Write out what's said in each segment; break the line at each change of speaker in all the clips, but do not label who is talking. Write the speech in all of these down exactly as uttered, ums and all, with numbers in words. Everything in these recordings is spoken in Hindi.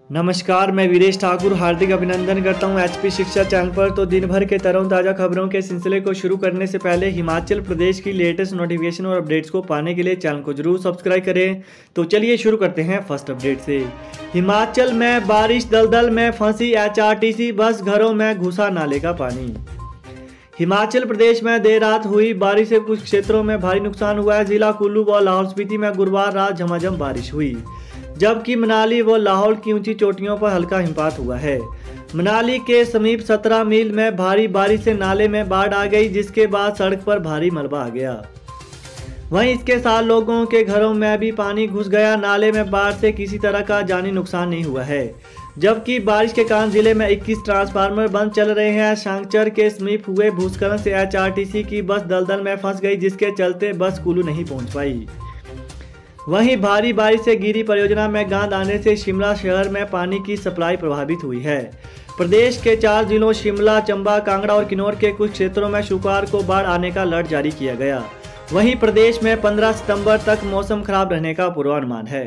नमस्कार, मैं वीरेश ठाकुर हार्दिक अभिनंदन करता हूं एचपी शिक्षा चैनल पर। तो दिन भर के तरोताज़ा खबरों के सिलसिले को शुरू करने से पहले हिमाचल प्रदेश की लेटेस्ट नोटिफिकेशन और अपडेट्स को पाने के लिए चैनल को जरूर सब्सक्राइब करें। तो चलिए शुरू करते हैं फर्स्ट अपडेट से। हिमाचल में बारिश, दलदल में फंसी एचआरटीसी बस, घरों में घुसा नाले का पानी। हिमाचल प्रदेश में देर रात हुई बारिश से कुछ क्षेत्रों में भारी नुकसान हुआ है। जिला कुल्लू व लाहौल स्पीति में गुरुवार रात झमाझम बारिश हुई, जबकि मनाली व लाहौल की ऊंची चोटियों पर हल्का हिमपात हुआ है। मनाली के समीप सत्रह मील में भारी बारिश से नाले में बाढ़ आ गई, जिसके बाद सड़क पर भारी मलबा आ गया। वहीं इसके साथ लोगों के घरों में भी पानी घुस गया। नाले में बाढ़ से किसी तरह का जानी नुकसान नहीं हुआ है, जबकि बारिश के कारण जिले में इक्कीस ट्रांसफार्मर बंद चल रहे हैं। सांगचर के समीप हुए भूस्खलन से एचआरटीसी की बस दलदल में फंस गई, जिसके चलते बस कुल्लू नहीं पहुंच पाई। वहीं भारी बारिश से गिरी परियोजना में गाद आने से शिमला शहर में पानी की सप्लाई प्रभावित हुई है। प्रदेश के चार जिलों शिमला, चंबा, कांगड़ा और किन्नौर के कुछ क्षेत्रों में शुक्रवार को बाढ़ आने का अलर्ट जारी किया गया। वहीं प्रदेश में पंद्रह सितंबर तक मौसम खराब रहने का पूर्वानुमान है।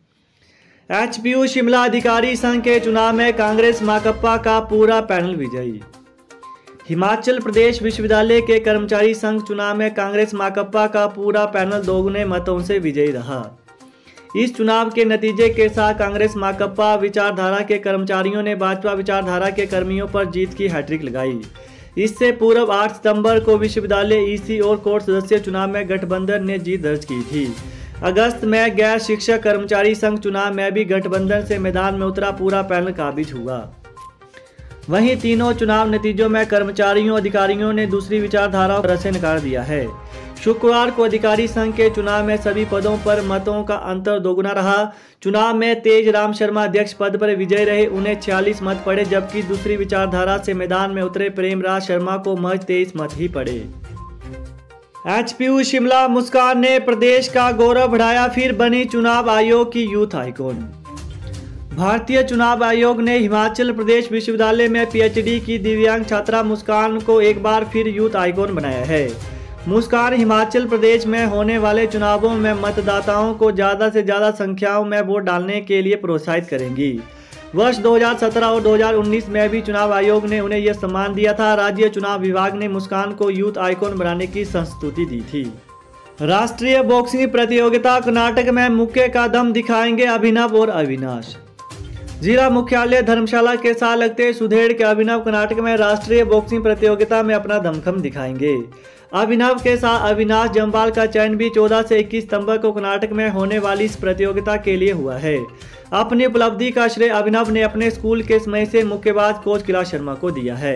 एचपीयू शिमला अधिकारी संघ के चुनाव में कांग्रेस माकपा का पूरा पैनल विजयी। हिमाचल प्रदेश विश्वविद्यालय के कर्मचारी संघ चुनाव में कांग्रेस माकपा का पूरा पैनल दोगुने मतों से विजयी रहा। इस चुनाव के नतीजे के साथ कांग्रेस माकपा विचारधारा के कर्मचारियों ने भाजपा विचारधारा के कर्मियों पर जीत की हैट्रिक लगाई। इससे पूर्व आठ सितंबर को विश्वविद्यालय ईसी और कोर्ट सदस्य चुनाव में गठबंधन ने जीत दर्ज की थी। अगस्त में गैर शिक्षक कर्मचारी संघ चुनाव में भी गठबंधन से मैदान में उतरा पूरा पैनल काबिज हुआ। वहीं तीनों चुनाव नतीजों में कर्मचारियों अधिकारियों ने दूसरी विचारधारा को रसे नकार दिया है। शुक्रवार को अधिकारी संघ के चुनाव में सभी पदों पर मतों का अंतर दोगुना रहा। चुनाव में तेज राम शर्मा अध्यक्ष पद पर विजयी रहे, उन्हें छियालीस मत पड़े, जबकि दूसरी विचारधारा से मैदान में उतरे प्रेमराज शर्मा को महज तेईस मत ही पड़े। एचपीयू शिमला मुस्कान ने प्रदेश का गौरव बढ़ाया, फिर बनी चुनाव आयोग की यूथ आइकॉन। भारतीय चुनाव आयोग ने हिमाचल प्रदेश विश्वविद्यालय में पीएचडी की दिव्यांग छात्रा मुस्कान को एक बार फिर यूथ आइकॉन बनाया है। मुस्कान हिमाचल प्रदेश में होने वाले चुनावों में मतदाताओं को ज़्यादा से ज़्यादा संख्याओं में वोट डालने के लिए प्रोत्साहित करेंगी। वर्ष दो हज़ार सत्रह और दो हज़ार उन्नीस में भी चुनाव आयोग ने उन्हें यह सम्मान दिया था। राज्य चुनाव विभाग ने मुस्कान को यूथ आइकॉन बनाने की संस्तुति दी थी। राष्ट्रीय बॉक्सिंग प्रतियोगिता कर्नाटक में मुक्के का दम दिखाएंगे अभिनव और अविनाश। जिला मुख्यालय धर्मशाला के साथ लगते सुधेड़ के अभिनव कर्नाटक में राष्ट्रीय बॉक्सिंग प्रतियोगिता में अपना दमखम दिखाएंगे। अभिनव के साथ अविनाश जम्वाल का चयन भी चौदह से इक्कीस सितंबर को कर्नाटक में होने वाली इस प्रतियोगिता के लिए हुआ है। अपनी उपलब्धि का श्रेय अभिनव ने अपने स्कूल के समय से मुक्केबाज कोच कैलाश शर्मा को दिया है।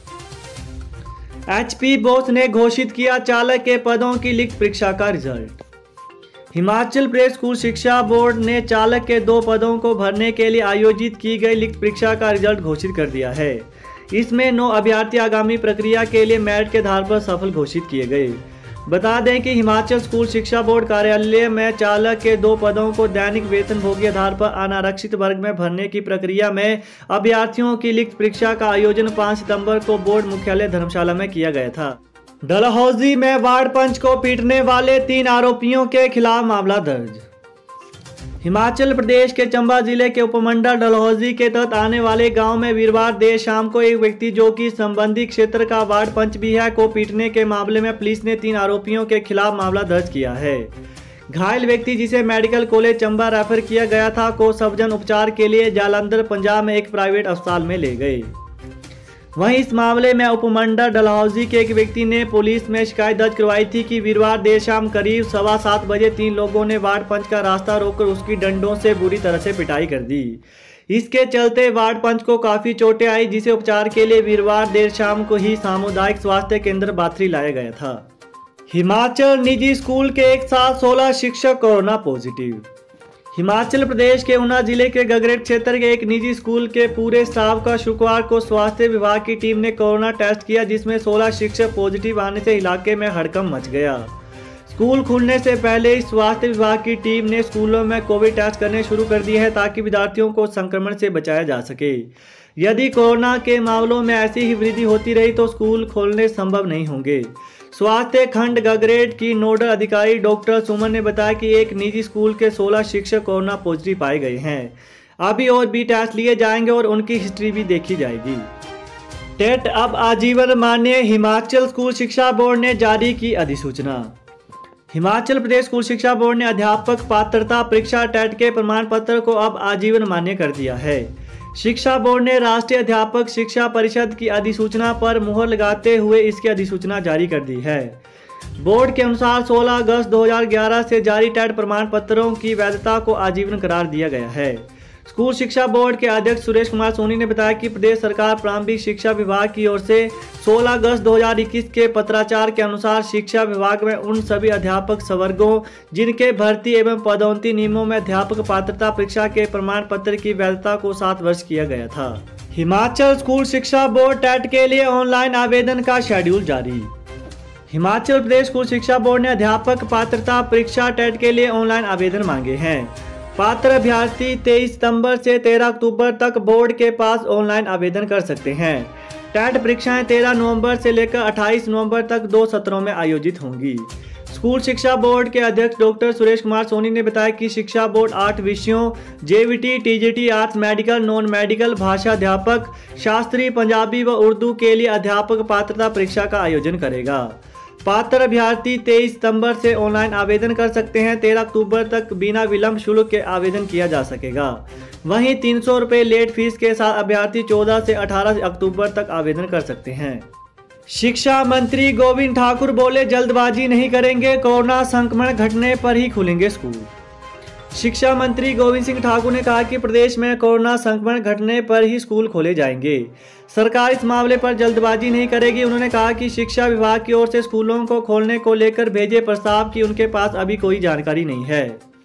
एचपी बोस ने घोषित किया चालक के पदों की लिखित परीक्षा का रिजल्ट। हिमाचल प्रदेश स्कूल शिक्षा बोर्ड ने चालक के दो पदों को भरने के लिए आयोजित की गई लिखित परीक्षा का रिजल्ट घोषित कर दिया है। इसमें नौ अभ्यर्थी आगामी प्रक्रिया के लिए मेरिट के आधार पर सफल घोषित किए गए। बता दें कि हिमाचल स्कूल शिक्षा बोर्ड कार्यालय में चालक के दो पदों को दैनिक वेतन भोगी आधार पर अनारक्षित वर्ग में भरने की प्रक्रिया में अभ्यर्थियों की लिखित परीक्षा का आयोजन पाँच सितंबर को बोर्ड मुख्यालय धर्मशाला में किया गया था। डलहौजी में वार्ड पंच को पीटने वाले तीन आरोपियों के खिलाफ मामला दर्ज। हिमाचल प्रदेश के चंबा जिले के उपमंडल डलहौजी के तहत आने वाले गांव में वीरवार देर शाम को एक व्यक्ति, जो कि संबंधित क्षेत्र का वार्ड पंच भी है, को पीटने के मामले में पुलिस ने तीन आरोपियों के खिलाफ मामला दर्ज किया है। घायल व्यक्ति, जिसे मेडिकल कॉलेज चंबा रेफर किया गया था, को सबजन उपचार के लिए जालंधर पंजाब में एक प्राइवेट अस्पताल में ले गए। वहीं इस मामले में उपमंडल डलहौजी के एक व्यक्ति ने पुलिस में शिकायत दर्ज करवाई थी कि वीरवार देर शाम करीब सवा सात बजे तीन लोगों ने वार्ड पंच का रास्ता रोककर उसकी डंडों से बुरी तरह से पिटाई कर दी। इसके चलते वार्ड पंच को काफी चोटें आई, जिसे उपचार के लिए वीरवार देर शाम को ही सामुदायिक स्वास्थ्य केंद्र बाथरी लाया गया था। हिमाचल निजी स्कूल के एक साथ सोलह शिक्षक कोरोना पॉजिटिव। हिमाचल प्रदेश के ऊना जिले के गगरेट क्षेत्र के एक निजी स्कूल के पूरे स्टाफ का शुक्रवार को स्वास्थ्य विभाग की टीम ने कोरोना टेस्ट किया, जिसमें सोलह शिक्षक पॉजिटिव आने से इलाके में हड़कंप मच गया। स्कूल खुलने से पहले ही स्वास्थ्य विभाग की टीम ने स्कूलों में कोविड टेस्ट करने शुरू कर दिए हैं, ताकि विद्यार्थियों को संक्रमण से बचाया जा सके। यदि कोरोना के मामलों में ऐसी ही वृद्धि होती रही तो स्कूल खोलने संभव नहीं होंगे। स्वास्थ्य खंड गगरेट की नोडल अधिकारी डॉक्टर सुमन ने बताया कि एक निजी स्कूल के सोलह शिक्षक कोरोना पॉजिटिव पाए गए हैं। अभी और भी टेस्ट लिए जाएंगे और उनकी हिस्ट्री भी देखी जाएगी। टेट अब आजीवन मान्य, हिमाचल स्कूल शिक्षा बोर्ड ने जारी की अधिसूचना। हिमाचल प्रदेश स्कूल शिक्षा बोर्ड ने अध्यापक पात्रता परीक्षा टेट के प्रमाण पत्र को अब आजीवन मान्य कर दिया है। शिक्षा बोर्ड ने राष्ट्रीय अध्यापक शिक्षा परिषद की अधिसूचना पर मुहर लगाते हुए इसकी अधिसूचना जारी कर दी है। बोर्ड के अनुसार सोलह अगस्त दो हज़ार ग्यारह से जारी टेट प्रमाण पत्रों की वैधता को आजीवन करार दिया गया है। स्कूल शिक्षा बोर्ड के अध्यक्ष सुरेश कुमार सोनी ने बताया कि प्रदेश सरकार प्रारंभिक शिक्षा विभाग की ओर से सोलह अगस्त दो हज़ार इक्कीस के पत्राचार के अनुसार शिक्षा विभाग में उन सभी अध्यापक संवर्गों जिनके भर्ती एवं पदोन्नति नियमों में अध्यापक पात्रता परीक्षा के प्रमाण पत्र की वैधता को सात वर्ष किया गया था। हिमाचल स्कूल शिक्षा बोर्ड टेट के लिए ऑनलाइन आवेदन का शेड्यूल जारी। हिमाचल प्रदेश स्कूल शिक्षा बोर्ड ने अध्यापक पात्रता परीक्षा टेट के लिए ऑनलाइन आवेदन मांगे हैं। पात्र अभ्यर्थी तेईस सितंबर से तेरह अक्टूबर तक बोर्ड के पास ऑनलाइन आवेदन कर सकते हैं। टेट परीक्षाएं तेरह नवंबर से लेकर अट्ठाईस नवंबर तक दो सत्रों में आयोजित होंगी। स्कूल शिक्षा बोर्ड के अध्यक्ष डॉक्टर सुरेश कुमार सोनी ने बताया कि शिक्षा बोर्ड आठ विषयों JBT, TGT, arts, medical, non medical, भाषा अध्यापक, शास्त्रीय, पंजाबी व उर्दू के लिए अध्यापक पात्रता परीक्षा का आयोजन करेगा। पात्र अभ्यर्थी तेईस सितंबर से ऑनलाइन आवेदन कर सकते हैं। तेरह अक्टूबर तक बिना विलंब शुल्क के आवेदन किया जा सकेगा। वहीं तीन सौ रुपये लेट फीस के साथ अभ्यर्थी चौदह से अठारह अक्टूबर तक आवेदन कर सकते हैं। शिक्षा मंत्री गोविंद ठाकुर बोले, जल्दबाजी नहीं करेंगे, कोरोना संक्रमण घटने पर ही खुलेंगे स्कूल। शिक्षा मंत्री गोविंद सिंह ठाकुर ने कहा कि प्रदेश में कोरोना संक्रमण घटने पर ही स्कूल खोले जाएंगे। सरकार इस मामले पर जल्दबाजी नहीं करेगी। उन्होंने कहा कि शिक्षा विभाग की ओर से स्कूलों को खोलने को लेकर भेजे प्रस्ताव की उनके पास अभी कोई जानकारी नहीं है।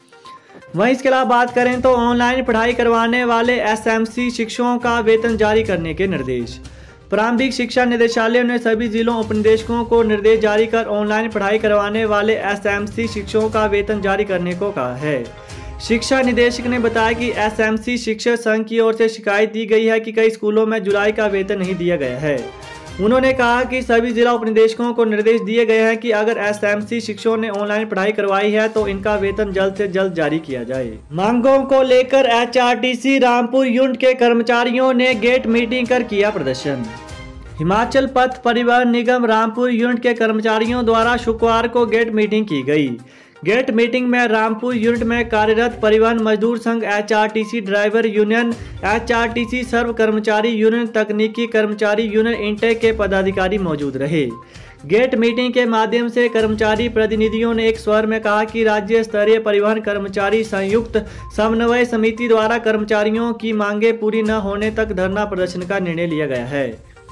वहीं इसके अलावा बात करें तो ऑनलाइन पढ़ाई करवाने वाले एसएमसी शिक्षकों का वेतन जारी करने के निर्देश। प्रारंभिक शिक्षा निदेशालय ने सभी जिलों उपनिदेशकों को निर्देश जारी कर ऑनलाइन पढ़ाई करवाने वाले एसएमसी शिक्षकों का वेतन जारी करने को कहा है। शिक्षा निदेशक ने बताया कि एसएमसी शिक्षक संघ की ओर से शिकायत दी गई है कि कई स्कूलों में जुलाई का वेतन नहीं दिया गया है। उन्होंने कहा कि सभी जिला उपनिदेशकों को निर्देश दिए गए हैं कि अगर एसएमसी शिक्षकों ने ऑनलाइन पढ़ाई करवाई है तो इनका वेतन जल्द से जल्द जारी किया जाए। मांगों को लेकर एचआरटीसी रामपुर यूनिट के कर्मचारियों ने गेट मीटिंग कर किया प्रदर्शन। हिमाचल पथ परिवहन निगम रामपुर यूनिट के कर्मचारियों द्वारा शुक्रवार को गेट मीटिंग की गई। गेट मीटिंग में रामपुर यूनिट में कार्यरत परिवहन मजदूर संघ, एचआरटीसी ड्राइवर यूनियन, एचआरटीसी सर्व कर्मचारी यूनियन, तकनीकी कर्मचारी यूनियन इंटेक के पदाधिकारी मौजूद रहे। गेट मीटिंग के माध्यम से कर्मचारी प्रतिनिधियों ने एक स्वर में कहा कि राज्य स्तरीय परिवहन कर्मचारी संयुक्त समन्वय समिति द्वारा कर्मचारियों की मांगे पूरी न होने तक धरना प्रदर्शन का निर्णय लिया गया है।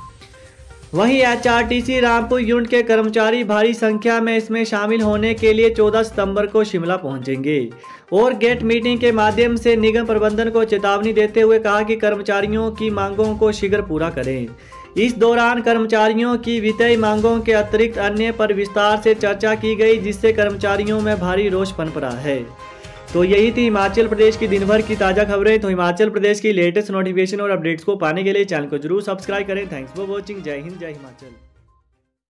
वहीं एचआरटीसी रामपुर यूनिट के कर्मचारी भारी संख्या में इसमें शामिल होने के लिए चौदह सितंबर को शिमला पहुंचेंगे और गेट मीटिंग के माध्यम से निगम प्रबंधन को चेतावनी देते हुए कहा कि कर्मचारियों की मांगों को शीघ्र पूरा करें। इस दौरान कर्मचारियों की वित्तीय मांगों के अतिरिक्त अन्य पर विस्तार से चर्चा की गई, जिससे कर्मचारियों में भारी रोष पनपा है। तो यही थी हिमाचल प्रदेश की दिन भर की ताज़ा खबरें। तो हिमाचल प्रदेश की लेटेस्ट नोटिफिकेशन और अपडेट्स को पाने के लिए चैनल को जरूर सब्सक्राइब करें। Thanks for watching. जय हिंद, जय हिमाचल।